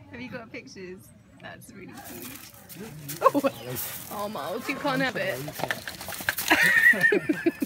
Have you got pictures? That's really cute. Oh, Miles, you can't have it.